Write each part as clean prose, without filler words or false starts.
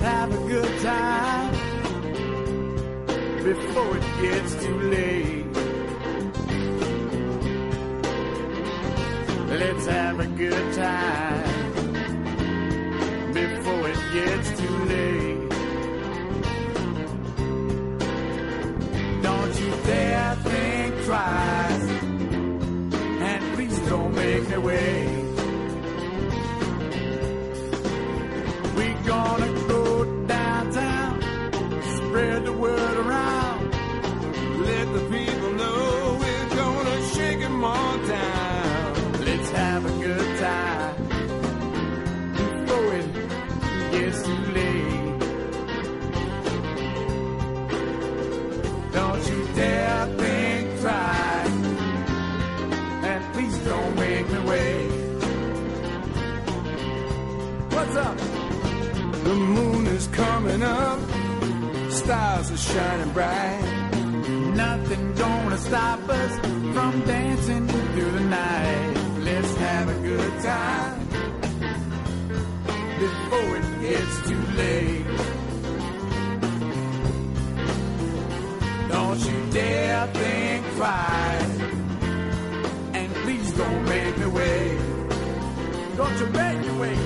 have a good time before it gets too late. Let's have a good time before it gets too late. Don't you dare think twice, and please don't make me wait. We're gonna go downtown, spread the word around, let the people know we're gonna shake 'em all down. Let's have a good time before it gets too late. Don't you dare think twice, and please don't make me wait. What's up? The moon is coming up, stars are shining bright. Nothing gonna stop us from dancing through the night. Let's have a good time before it gets too late. Don't you dare think twice, and please don't make me wait. Don't you make me wait.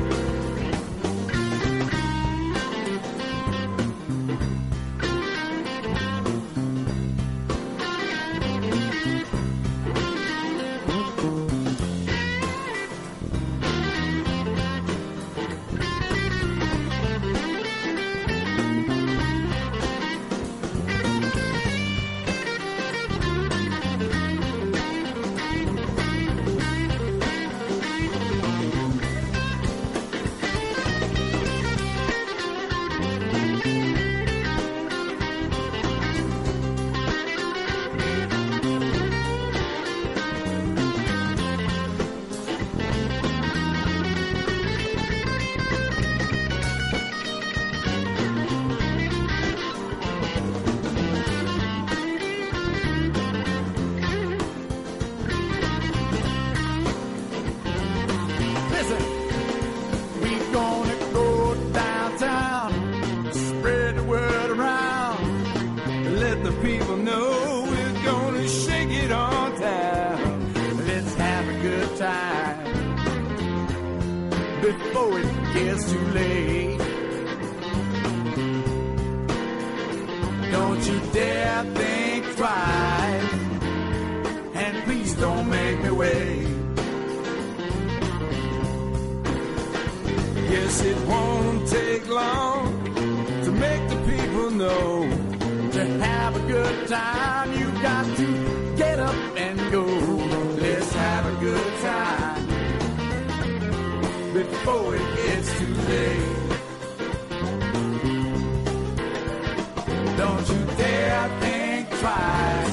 People know we're gonna shake it all down. Let's have a good time before it gets too late. Don't you dare think twice, and please don't make me wait. Yes, it won't take long to make the people know. To have a good time, you got to get up and go. Let's have a good time before it gets too late. Don't you dare think twice,